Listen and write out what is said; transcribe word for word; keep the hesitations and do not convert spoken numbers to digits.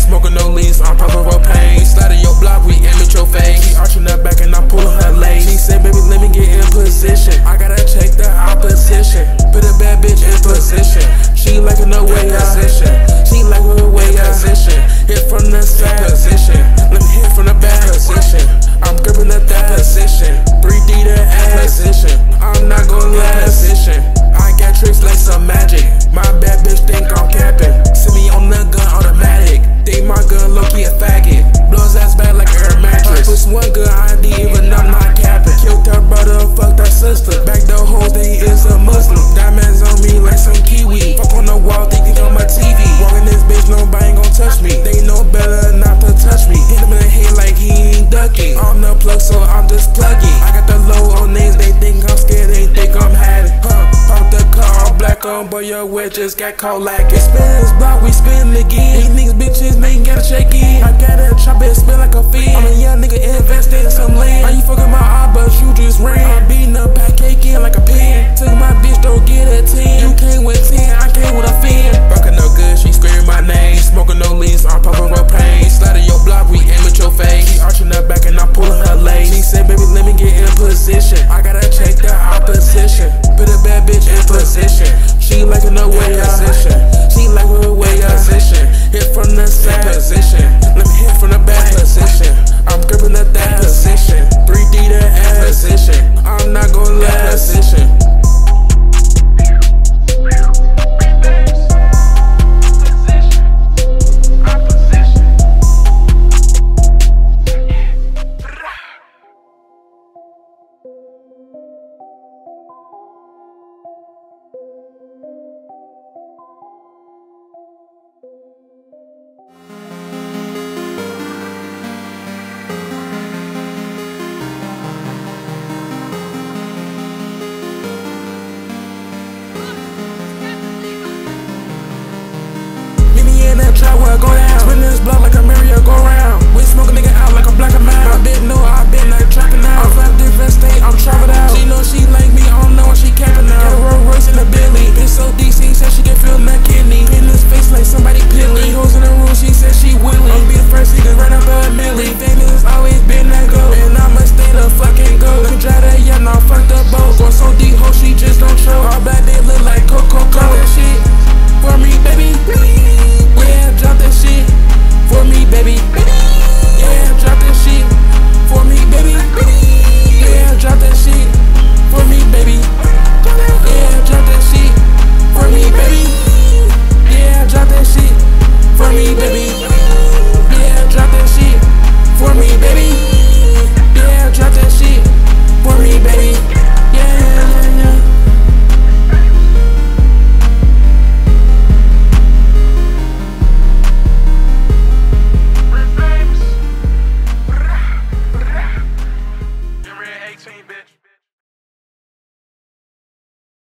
smoking no leaves, I'm popping propane. Slide in your block, we aim at your face. She arching her back and I'm pulling her lace. She said, baby, let me get in position. I gotta check the opposition. Put a bad bitch in position. She like no way position. She like no way position. Hit from the side position. Let me hit from the back position. I'm gripping up that position. three D to ass position. I'm not gonna lie position. I got tricks like some magic. My bad bitch think I'm capping. Send me on the gun automatic. Think my gun low-key a faggot. Blow his ass back like a air mattress. Push one good I D even I'm not capping. Killed her brother, fucked her sister. Back the whole thing is a Muslim. Diamonds on me like some kiwi. Fuck on the wall, thinking on my T V. Walking this bitch, nobody ain't gon' touch me. They know better not to touch me. Hit him in the head like he ain't ducking. I'm the plug, so I'm just plugging. I got the low on names, they think I'm scared, they think I'm had it. Huh, pop the car, all black on, but your wet just got caught lacking. Spin this block, we spin again. These niggas bitches, they ain't gotta check in. I gotta chop it, spin like a fiend. I'm a young nigga invested in some land. Are you fucking my eye, but you just ran. I'm beating up pancake in like a pen. Took my bitch, don't get a ten. You came with ten, I came with a fin. Fucking no good, she screaming my name. Smoking no leaves, I'm popping propane. Slide in your block, we aim at your face. She arching her back and I'm pulling her lace. She said, baby, let me get in position. I gotta check the opposition. Put a bad bitch in position. She like no way position. She like no way position. Hit from the side position. Let me hit from the back position. I'm gripping up that position. three D to ass position. I'm not gonna lie position. Try where I go down. Spin this block like a Mario go round. We smoke a nigga out like a black and mile. My bitch know I been like trapping out. I'm from different state, I'm traveled out. She know she like me, I don't know what she capping out. Got a Rolls Royce in the Billy. Bitch so D C, said she can feel my kidney. In this face like somebody pill